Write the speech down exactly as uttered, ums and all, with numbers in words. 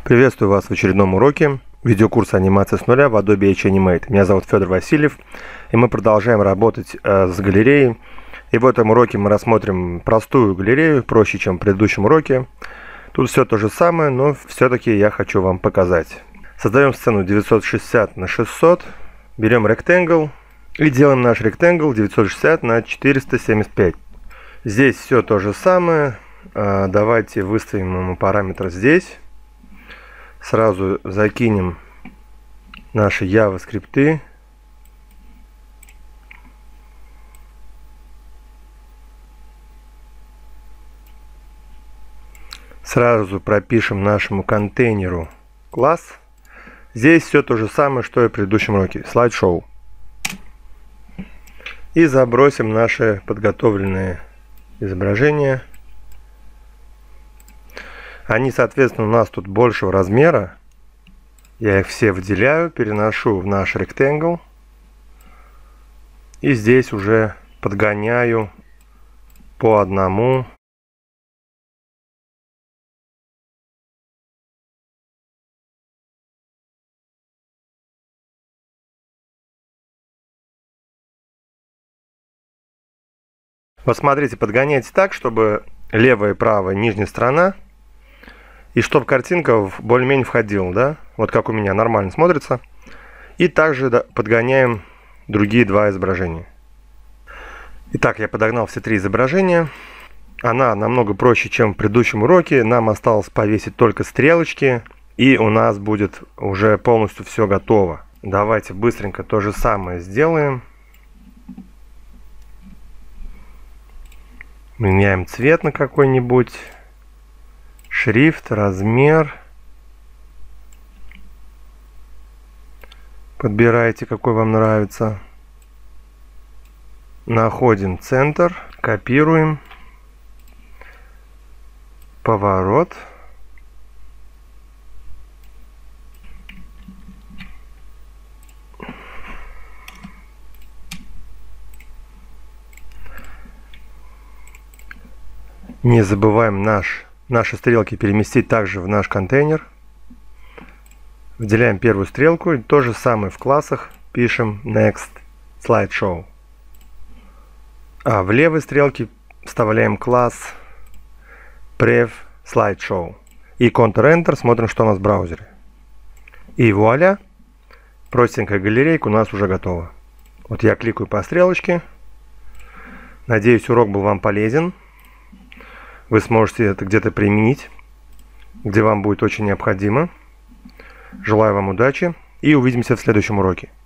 Приветствую вас в очередном уроке видеокурса анимация с нуля в Adobe Edge Animate. Меня зовут Федор Васильев, и мы продолжаем работать э, с галереей. И в этом уроке мы рассмотрим простую галерею, проще, чем в предыдущем уроке. Тут все то же самое, но все-таки я хочу вам показать. Создаем сцену девятьсот шестьдесят на шестьсот, берем Rectangle и делаем наш Rectangle девятьсот шестьдесят на четыреста семьдесят пять. Здесь все то же самое. Э, давайте выставим ему параметр здесь. Сразу закинем наши JavaScript. Сразу пропишем нашему контейнеру класс. Здесь все то же самое, что и в предыдущем уроке. Slideshow. И забросим наши подготовленные изображения. Они, соответственно, у нас тут большего размера. Я их все выделяю, переношу в наш Rectangle. И здесь уже подгоняю по одному. Вот смотрите, подгоняйте так, чтобы левая и правая нижняя сторона, и чтобы картинка более-менее входила, да? Вот как у меня нормально смотрится. И также да, подгоняем другие два изображения. Итак, я подогнал все три изображения. Она намного проще, чем в предыдущем уроке. Нам осталось повесить только стрелочки, и у нас будет уже полностью все готово. Давайте быстренько то же самое сделаем. Меняем цвет на какой-нибудь. Шрифт, размер. Подбирайте, какой вам нравится. Находим центр, копируем. Поворот. Не забываем наш Наши стрелки переместить также в наш контейнер. Выделяем первую стрелку. И то же самое в классах. Пишем Next Slideshow. А в левой стрелке вставляем класс Prev Slideshow. И Ctrl-Enter. Смотрим, что у нас в браузере. И вуаля! Простенькая галерейка у нас уже готова. Вот я кликаю по стрелочке. Надеюсь, урок был вам полезен. Вы сможете это где-то применить, где вам будет очень необходимо. Желаю вам удачи и увидимся в следующем уроке.